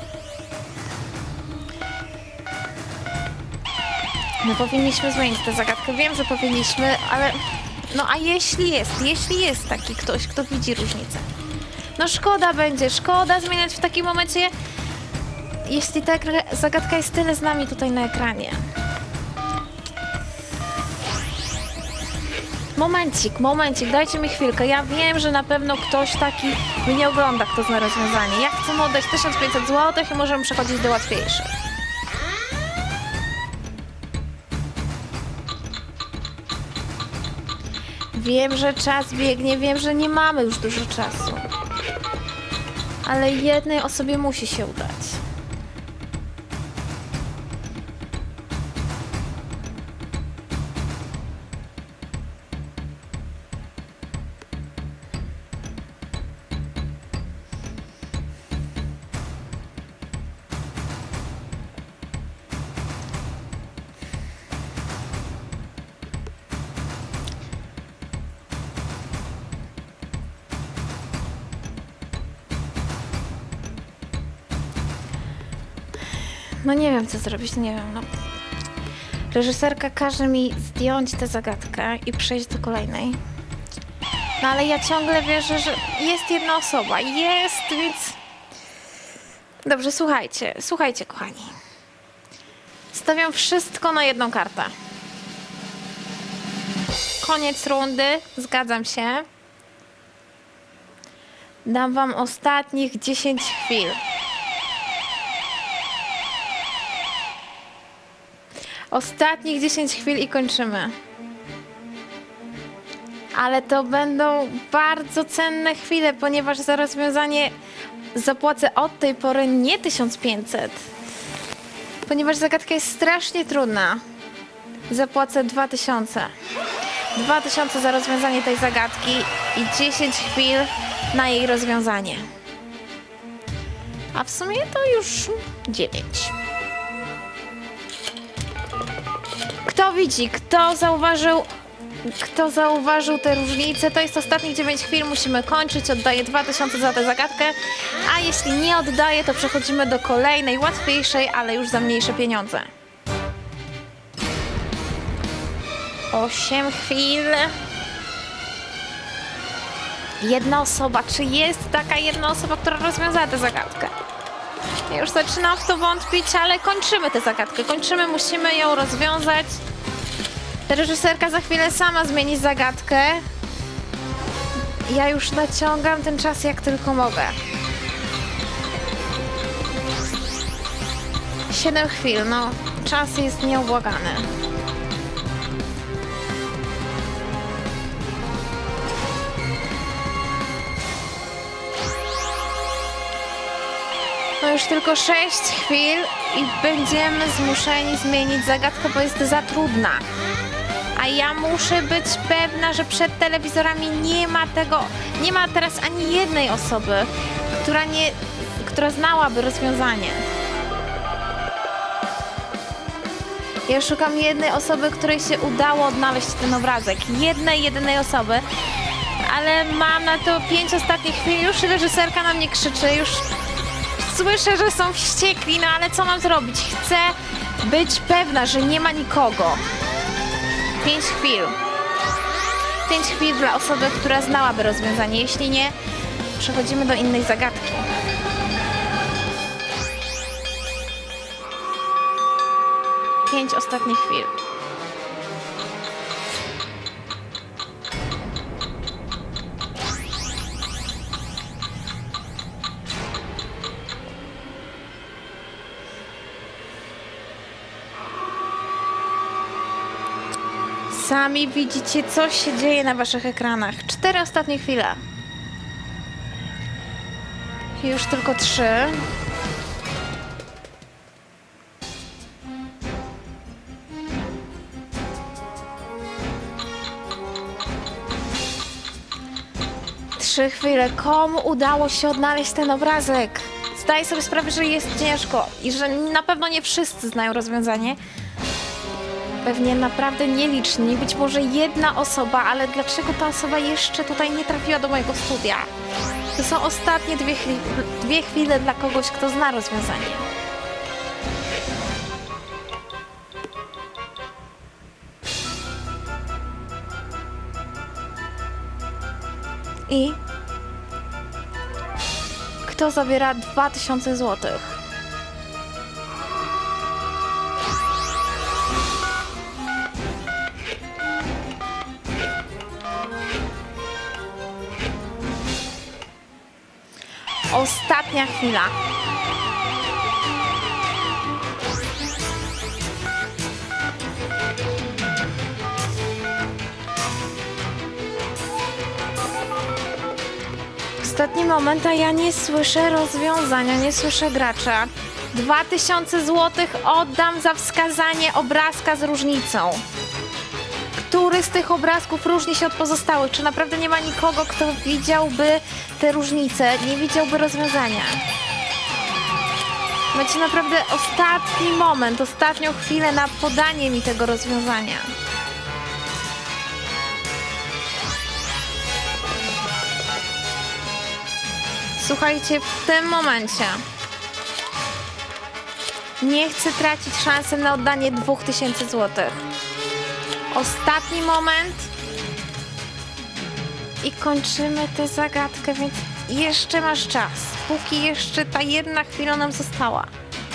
No powinniśmy zmienić tę zagadkę. Wiem, że powinniśmy, ale... No a jeśli jest, jeśli jest taki ktoś, kto widzi różnicę? No szkoda będzie, szkoda zmieniać w takim momencie, jeśli ta zagadka jest tyle z nami tutaj na ekranie. Momencik, momencik, dajcie mi chwilkę. Ja wiem, że na pewno ktoś taki mnie ogląda, kto zna rozwiązanie. Ja chcę mu oddać tysiąc pięćset złotych i możemy przechodzić do łatwiejszych. Wiem, że czas biegnie, wiem, że nie mamy już dużo czasu. Ale jednej osobie musi się udać. No nie wiem, co zrobić, nie wiem, no. Reżyserka każe mi zdjąć tę zagadkę i przejść do kolejnej. No ale ja ciągle wierzę, że jest jedna osoba. Jest, więc... Dobrze, słuchajcie, słuchajcie, kochani. Stawiam wszystko na jedną kartę. Koniec rundy, zgadzam się. Dam wam ostatnich dziesięć chwil. Ostatnich dziesięć chwil i kończymy. Ale to będą bardzo cenne chwile, ponieważ za rozwiązanie zapłacę od tej pory nie tysiąc pięćset, ponieważ zagadka jest strasznie trudna. Zapłacę dwa tysiące. dwa tysiące za rozwiązanie tej zagadki i dziesięć chwil na jej rozwiązanie. A w sumie to już dziewięć. Kto widzi, kto zauważył, kto zauważył te różnice, to jest ostatnich dziewięć chwil, musimy kończyć, oddaję dwa tysiące za tę zagadkę, a jeśli nie oddaję, to przechodzimy do kolejnej, łatwiejszej, ale już za mniejsze pieniądze. osiem chwil. Jedna osoba. Czy jest taka jedna osoba, która rozwiązała tę zagadkę? Ja już zaczynam w to wątpić, ale kończymy tę zagadkę. Kończymy, musimy ją rozwiązać. Reżyserka za chwilę sama zmieni zagadkę. Ja już naciągam ten czas jak tylko mogę. siedem chwil, no czas jest nieubłagany. No już tylko sześć chwil i będziemy zmuszeni zmienić zagadkę, bo jest za trudna. A ja muszę być pewna, że przed telewizorami nie ma tego, nie ma teraz ani jednej osoby, która nie, która znałaby rozwiązanie. Ja szukam jednej osoby, której się udało odnaleźć ten obrazek. Jednej, jedynej osoby. Ale mam na to pięć ostatnich chwil. Już reżyserka na mnie krzyczy. Już słyszę, że są wściekli. No ale co mam zrobić? Chcę być pewna, że nie ma nikogo. Pięć chwil. Pięć chwil dla osoby, która znałaby rozwiązanie. Jeśli nie, przechodzimy do innej zagadki. Pięć ostatnich chwil. Sami widzicie, co się dzieje na waszych ekranach. Cztery ostatnie chwile. Już tylko trzy. Trzy chwile. Komu udało się odnaleźć ten obrazek? Zdaję sobie sprawę, że jest ciężko i że na pewno nie wszyscy znają rozwiązanie. Pewnie naprawdę nieliczni, być może jedna osoba, ale dlaczego ta osoba jeszcze tutaj nie trafiła do mojego studia? To są ostatnie dwie, chwili, dwie chwile dla kogoś, kto zna rozwiązanie. I kto zabiera dwa tysiące złotych? Ostatnia chwila. Ostatni moment, a ja nie słyszę rozwiązania, nie słyszę gracza. Dwa tysiące złotych oddam za wskazanie obrazka z różnicą. Który z tych obrazków różni się od pozostałych? Czy naprawdę nie ma nikogo, kto widziałby te różnice, nie widziałby rozwiązania? Macie naprawdę ostatni moment, ostatnią chwilę na podanie mi tego rozwiązania. Słuchajcie, w tym momencie nie chcę tracić szansy na oddanie dwóch tysięcy złotych. Ostatni moment i kończymy tę zagadkę, więc jeszcze masz czas, póki jeszcze ta jedna chwila nam została.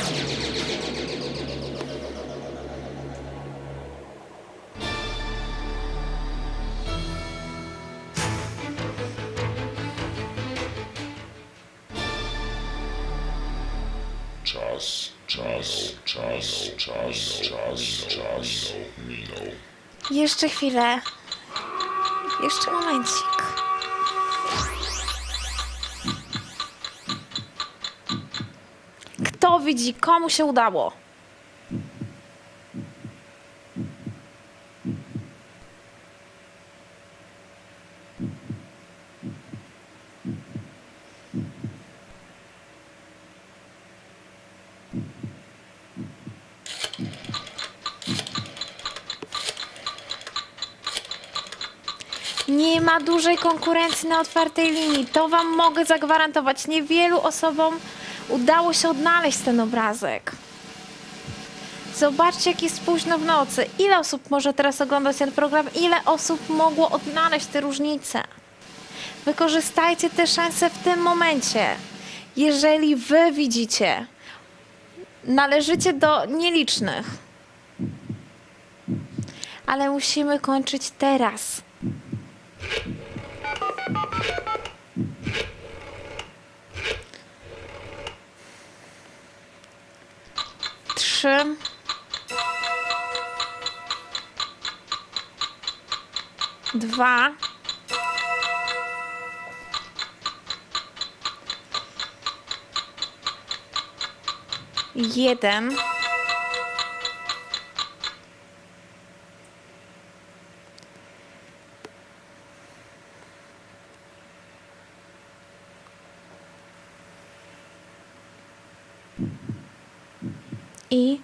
Czas, czas, czas, czas, czas, czas minął. Jeszcze chwilę. Jeszcze momencik. Kto widzi, komu się udało? Nie ma dużej konkurencji na otwartej linii. To wam mogę zagwarantować. Niewielu osobom udało się odnaleźć ten obrazek. Zobaczcie, jak jest późno w nocy. Ile osób może teraz oglądać ten program? Ile osób mogło odnaleźć te różnice? Wykorzystajcie te szanse w tym momencie. Jeżeli wy widzicie, należycie do nielicznych. Ale musimy kończyć teraz. Trzy. Dwa. Jeden. I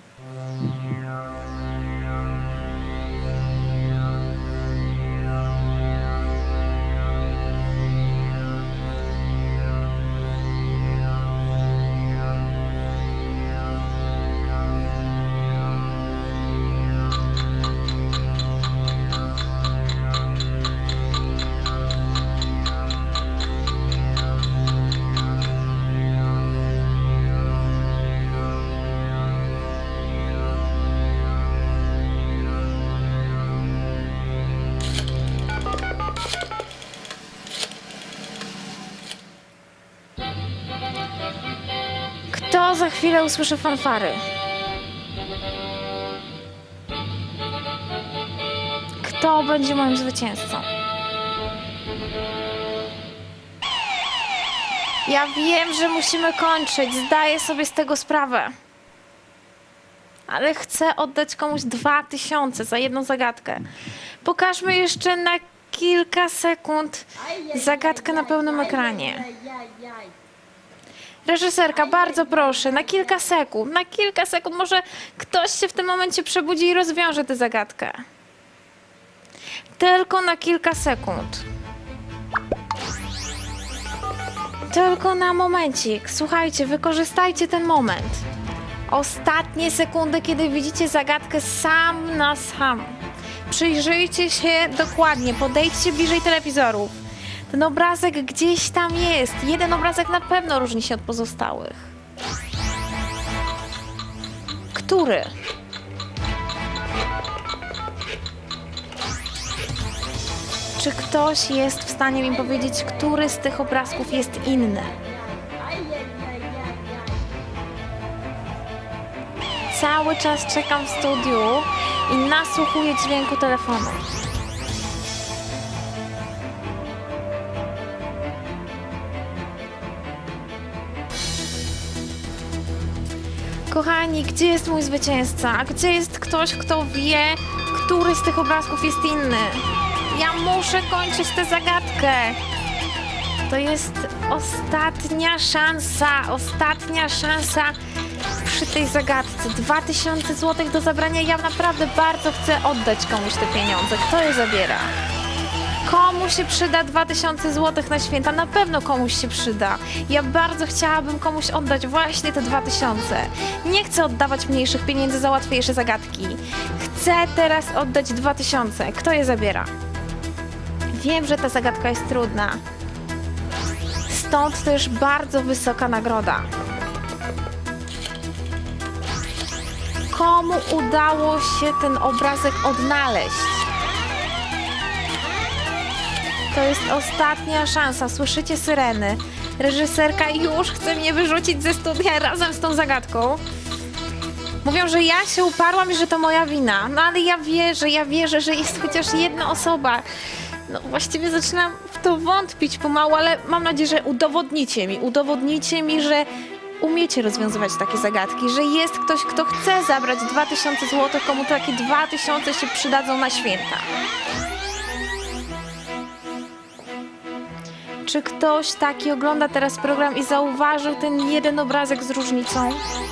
kto za chwilę usłyszy fanfary? Kto będzie moim zwycięzcą? Ja wiem, że musimy kończyć. Zdaję sobie z tego sprawę. Ale chcę oddać komuś dwa tysiące za jedną zagadkę. Pokażmy jeszcze na kilka sekund zagadkę na pełnym ekranie. Reżyserka, bardzo proszę, na kilka sekund, na kilka sekund, może ktoś się w tym momencie przebudzi i rozwiąże tę zagadkę. Tylko na kilka sekund. Tylko na momencik. Słuchajcie, wykorzystajcie ten moment. Ostatnie sekundy, kiedy widzicie zagadkę sam na sam. Przyjrzyjcie się dokładnie, podejdźcie bliżej telewizorów. Ten obrazek gdzieś tam jest. Jeden obrazek na pewno różni się od pozostałych. Który? Czy ktoś jest w stanie mi powiedzieć, który z tych obrazków jest inny? Cały czas czekam w studiu i nasłuchuję dźwięku telefonu. Kochani, gdzie jest mój zwycięzca? Gdzie jest ktoś, kto wie, który z tych obrazków jest inny? Ja muszę kończyć tę zagadkę. To jest ostatnia szansa, ostatnia szansa przy tej zagadce. Dwa tysiące złotych do zabrania. Ja naprawdę bardzo chcę oddać komuś te pieniądze. Kto je zabiera? Komu się przyda dwa tysiące złotych na święta? Na pewno komuś się przyda. Ja bardzo chciałabym komuś oddać właśnie te dwa tysiące. Nie chcę oddawać mniejszych pieniędzy za łatwiejsze zagadki. Chcę teraz oddać dwa tysiące. Kto je zabiera? Wiem, że ta zagadka jest trudna. Stąd też bardzo wysoka nagroda. Komu udało się ten obrazek odnaleźć? To jest ostatnia szansa. Słyszycie syreny? Reżyserka już chce mnie wyrzucić ze studia razem z tą zagadką. Mówią, że ja się uparłam i że to moja wina. No ale ja wierzę, ja wierzę, że jest chociaż jedna osoba, No właściwie zaczynam w to wątpić pomału, ale mam nadzieję, że udowodnicie mi, udowodnicie mi, że umiecie rozwiązywać takie zagadki, że jest ktoś, kto chce zabrać dwa tysiące złotych, komu takie dwa tysiące się przydadzą na święta. Czy ktoś taki ogląda teraz program i zauważył ten jeden obrazek z różnicą?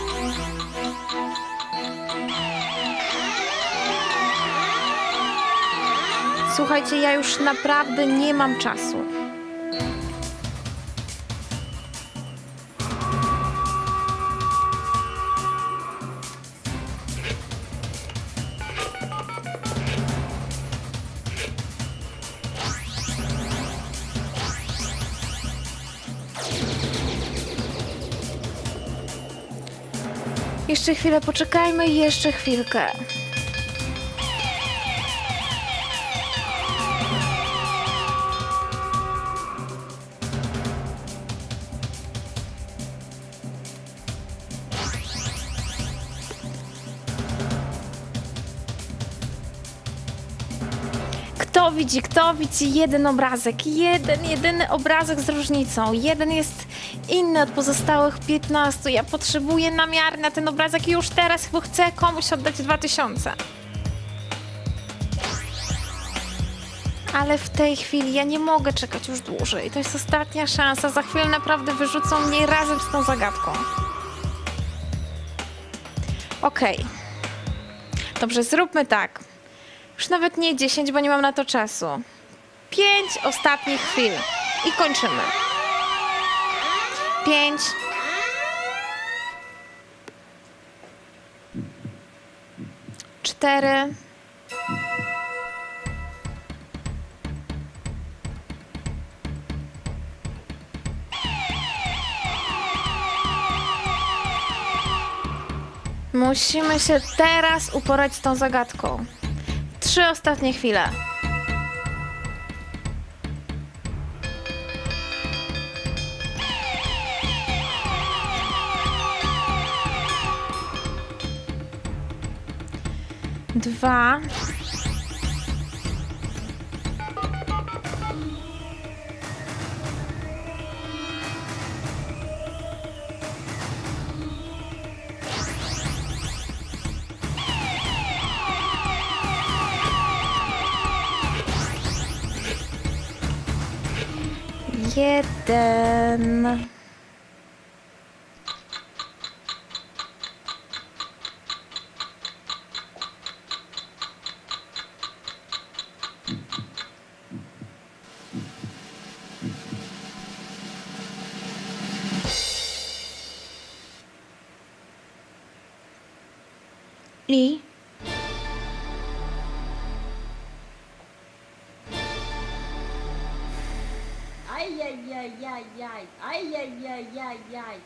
Słuchajcie, ja już naprawdę nie mam czasu. Jeszcze chwilę poczekajmy, jeszcze chwilkę. Kto widzi, kto widzi jeden obrazek, jeden, jedyny obrazek z różnicą. Jeden jest inny od pozostałych piętnastu. Ja potrzebuję namiar na ten obrazek już teraz, bo chcę komuś oddać dwa tysiące. Ale w tej chwili ja nie mogę czekać już dłużej. To jest ostatnia szansa. Za chwilę naprawdę wyrzucą mnie razem z tą zagadką. Okej. Okay. Dobrze, zróbmy tak. Już nawet nie dziesięć, bo nie mam na to czasu. Pięć ostatnich chwil. I kończymy. Pięć. Cztery. Musimy się teraz uporać z tą zagadką. Trzy ostatnie chwile. Dwa. Jeden. I Ajajajajaj, ajajajajaj.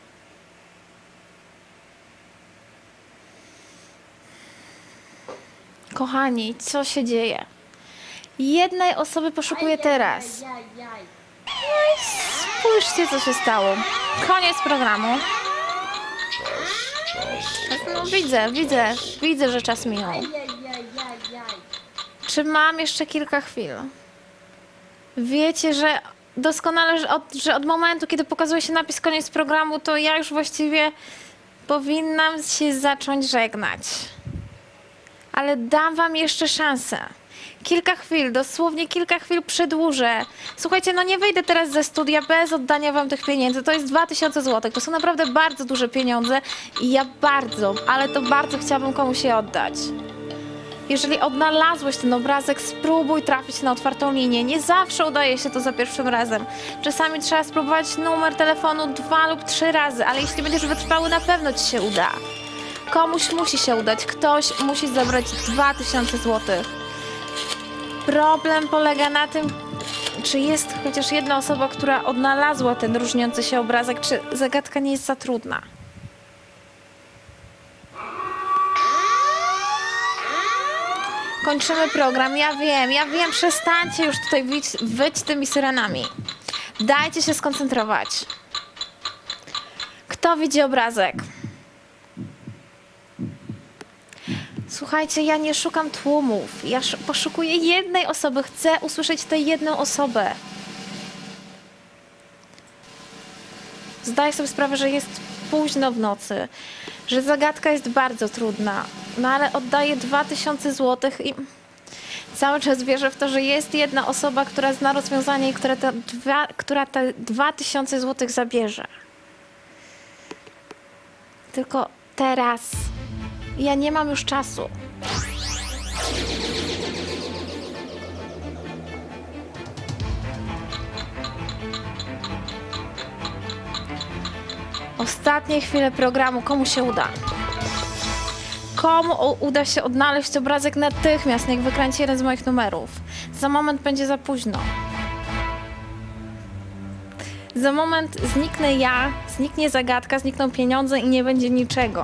kochani, co się dzieje? Jednej osoby poszukuję teraz. Ajajajaj. Spójrzcie, co się stało. Koniec programu. Czas, czas, No widzę, widzę, widzę, że czas minął. Ajajajajaj. Czy mam jeszcze kilka chwil? Wiecie, że doskonale, że od, że od momentu, kiedy pokazuje się napis koniec programu, to ja już właściwie powinnam się zacząć żegnać. Ale dam wam jeszcze szansę. Kilka chwil, dosłownie kilka chwil przedłużę. Słuchajcie, no nie wyjdę teraz ze studia bez oddania wam tych pieniędzy. To jest dwa tysiące złotych. To są naprawdę bardzo duże pieniądze i ja bardzo, ale to bardzo chciałabym komuś je oddać. Jeżeli odnalazłeś ten obrazek, spróbuj trafić na otwartą linię. Nie zawsze udaje się to za pierwszym razem. Czasami trzeba spróbować numer telefonu dwa lub trzy razy, ale jeśli będziesz wytrwały, na pewno ci się uda. Komuś musi się udać, ktoś musi zabrać dwa tysiące złotych. Problem polega na tym, czy jest chociaż jedna osoba, która odnalazła ten różniący się obrazek, czy zagadka nie jest za trudna. Kończymy program, ja wiem, ja wiem, przestańcie już tutaj wyć, wyć tymi syrenami. Dajcie się skoncentrować. Kto widzi obrazek? Słuchajcie, ja nie szukam tłumów. Ja sz- poszukuję jednej osoby. Chcę usłyszeć tę jedną osobę. Zdaję sobie sprawę, że jest późno w nocy, że zagadka jest bardzo trudna, no ale oddaję dwa tysiące złotych i cały czas wierzę w to, że jest jedna osoba, która zna rozwiązanie i która te dwa, która te dwa tysiące złotych zabierze. Tylko teraz ja nie mam już czasu. Ostatnie chwile programu. Komu się uda? Komu u- uda się odnaleźć obrazek natychmiast, niech wykręci jeden z moich numerów. Za moment będzie za późno. Za moment zniknę ja, zniknie zagadka, znikną pieniądze i nie będzie niczego.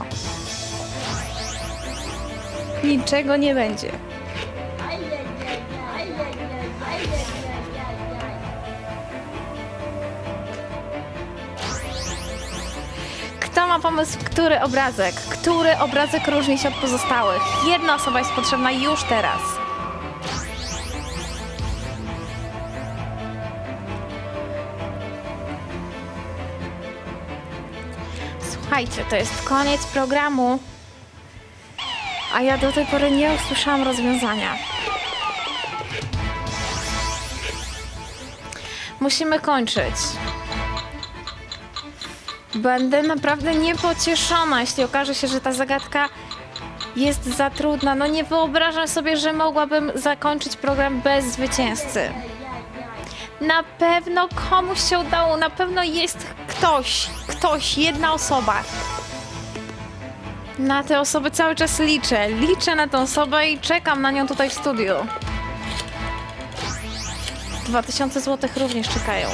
Niczego nie będzie. Aj, aj, aj, aj, aj, aj, aj, aj, aj, aj. Kto ma pomysł, który obrazek? Który obrazek różni się od pozostałych? Jedna osoba jest potrzebna już teraz. Słuchajcie, to jest koniec programu, a ja do tej pory nie usłyszałam rozwiązania. Musimy kończyć. Będę naprawdę niepocieszona, jeśli okaże się, że ta zagadka jest za trudna. No nie wyobrażam sobie, że mogłabym zakończyć program bez zwycięzcy. Na pewno komuś się udało, na pewno jest ktoś, ktoś, jedna osoba. Na tę osobę cały czas liczę. Liczę na tę osobę i czekam na nią tutaj w studiu. Dwa tysiące złotych również czekają.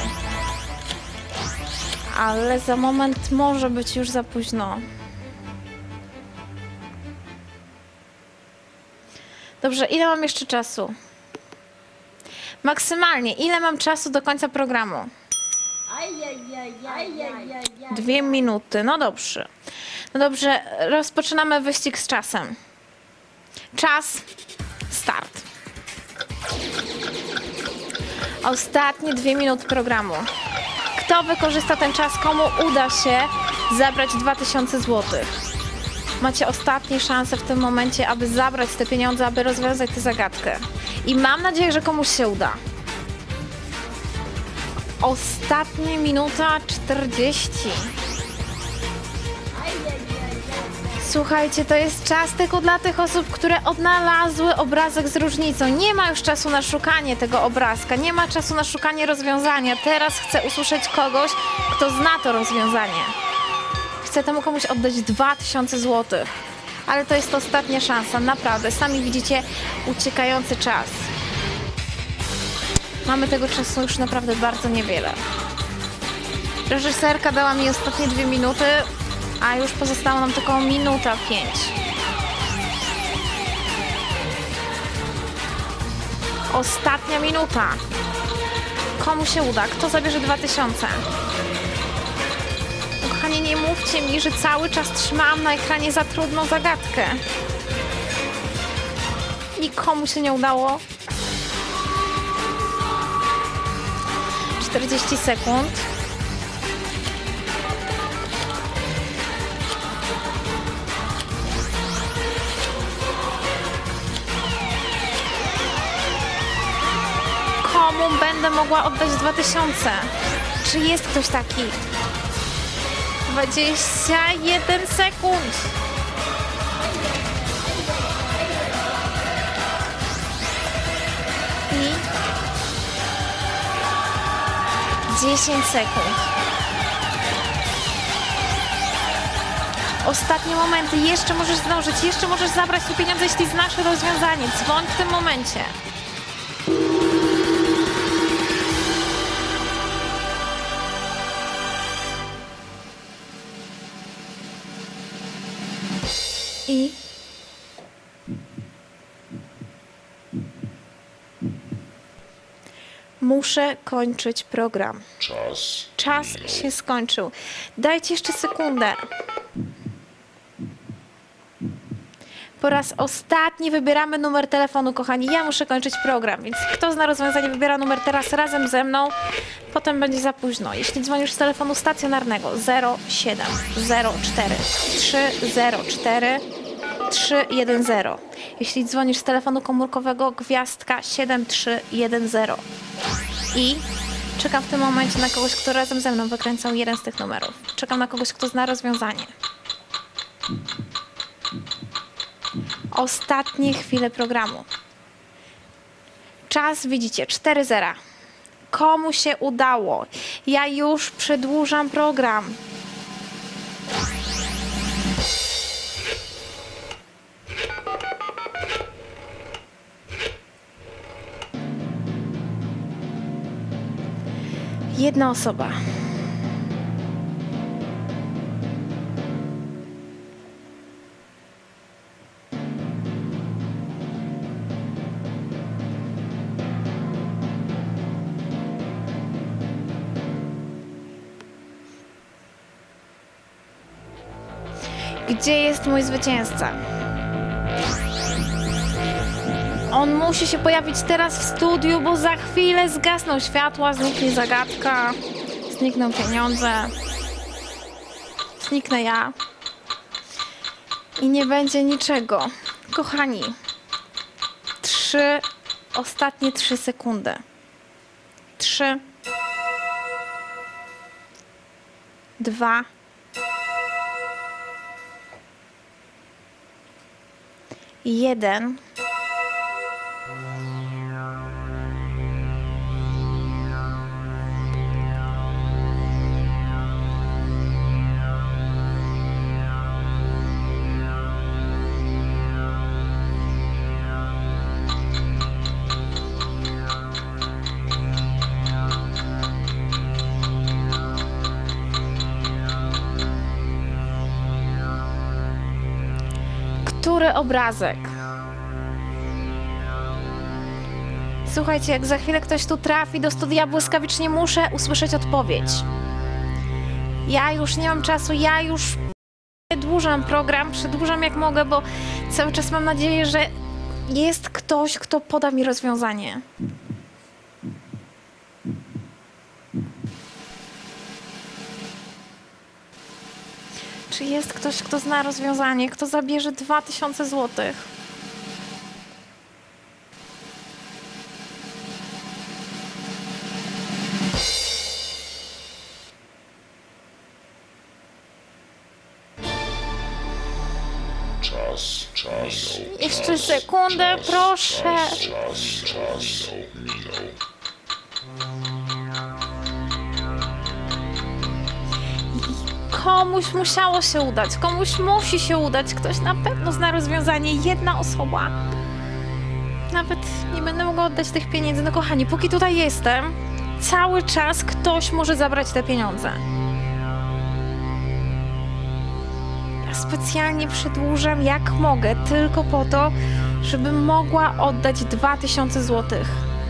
Ale za moment może być już za późno. Dobrze, ile mam jeszcze czasu? Maksymalnie, ile mam czasu do końca programu? Aj, aj, aj, aj, aj, aj, aj. Dwie minuty, no dobrze. No dobrze, rozpoczynamy wyścig z czasem. Czas, start. Ostatnie dwie minuty programu. Kto wykorzysta ten czas, komu uda się zabrać dwa tysiące złotych? Macie ostatnie szanse w tym momencie, aby zabrać te pieniądze, aby rozwiązać tę zagadkę. I mam nadzieję, że komuś się uda. Ostatnia minuta czterdzieści. Słuchajcie, to jest czas tylko dla tych osób, które odnalazły obrazek z różnicą. Nie ma już czasu na szukanie tego obrazka, nie ma czasu na szukanie rozwiązania. Teraz chcę usłyszeć kogoś, kto zna to rozwiązanie. Chcę temu komuś oddać dwa tysiące złotych. Ale to jest ostatnia szansa, naprawdę. Sami widzicie uciekający czas. Mamy tego czasu już naprawdę bardzo niewiele. Reżyserka dała mi ostatnie dwie minuty, a już pozostało nam tylko minuta pięć. Ostatnia minuta. Komu się uda? Kto zabierze dwa tysiące? Kochanie, nie mówcie mi, że cały czas trzymałam na ekranie za trudną zagadkę. Nikomu się nie udało. czterdzieści sekund. Komu będę mogła oddać dwa tysiące? Czy jest ktoś taki? dwadzieścia jeden sekund. I dziesięć sekund. Ostatnie momenty. Jeszcze możesz zdążyć. Jeszcze możesz zabrać tu pieniądze, jeśli znasz rozwiązanie. Dzwoń w tym momencie. I muszę kończyć program. Czas. Czas się skończył. Dajcie jeszcze sekundę. Po raz ostatni wybieramy numer telefonu, kochani. Ja muszę kończyć program, więc kto zna rozwiązanie, wybiera numer teraz razem ze mną. Potem będzie za późno. Jeśli dzwonisz z telefonu stacjonarnego zero siedem zero cztery trzy zero cztery trzy jeden zero. Jeśli dzwonisz z telefonu komórkowego, gwiazdka siedem trzy jeden zero. I czekam w tym momencie na kogoś, kto razem ze mną wykręcał jeden z tych numerów. Czekam na kogoś, kto zna rozwiązanie. Ostatnie chwile programu. Czas widzicie, cztery zera. Komu się udało? Ja już przedłużam program. Jedna osoba. Gdzie jest mój zwycięzca? On musi się pojawić teraz w studiu, bo za chwilę zgasną światła, zniknie zagadka, znikną pieniądze, zniknę ja i nie będzie niczego. Kochani, trzy, ostatnie trzy sekundy. Trzy, dwa, jeden. Który obrazek? Słuchajcie, jak za chwilę ktoś tu trafi do studia, błyskawicznie muszę usłyszeć odpowiedź. Ja już nie mam czasu, ja już przedłużam program, przedłużam jak mogę, bo cały czas mam nadzieję, że jest ktoś, kto poda mi rozwiązanie. Czy jest ktoś, kto zna rozwiązanie, kto zabierze dwa tysiące złotych? Czas, czas, Jeszcze czas, sekundę, czas, proszę. Czas, czas, czas minął. Komuś musiało się udać, komuś musi się udać, ktoś na pewno zna rozwiązanie, jedna osoba. Nawet nie będę mogła oddać tych pieniędzy. No kochani, póki tutaj jestem, cały czas ktoś może zabrać te pieniądze. Ja specjalnie przedłużam jak mogę, tylko po to, żebym mogła oddać dwa tysiące złotych.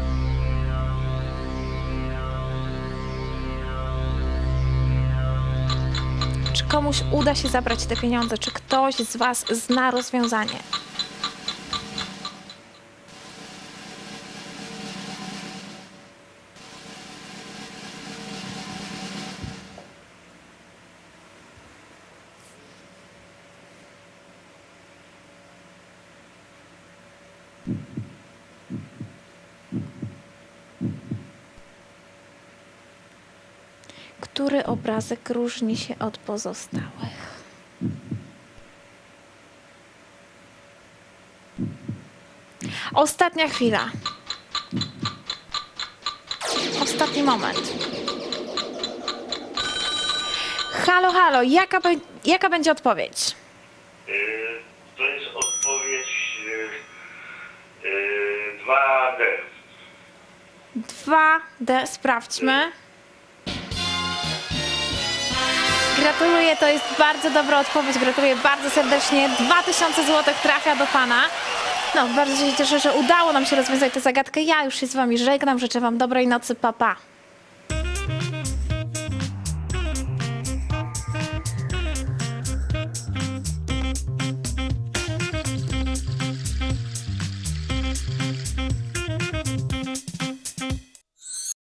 Czy komuś uda się zabrać te pieniądze? Czy ktoś z was zna rozwiązanie? Który obrazek różni się od pozostałych? Ostatnia chwila. Ostatni moment. Halo, halo, jaka, be jaka będzie odpowiedź? Yy, to jest odpowiedź yy, yy, dwa D. dwa D, sprawdźmy. Gratuluję, to jest bardzo dobra odpowiedź. Gratuluję bardzo serdecznie. dwa tysiące złotych trafia do pana. No, bardzo się cieszę, że udało nam się rozwiązać tę zagadkę. Ja już się z wami żegnam. Życzę wam dobrej nocy. Pa, pa.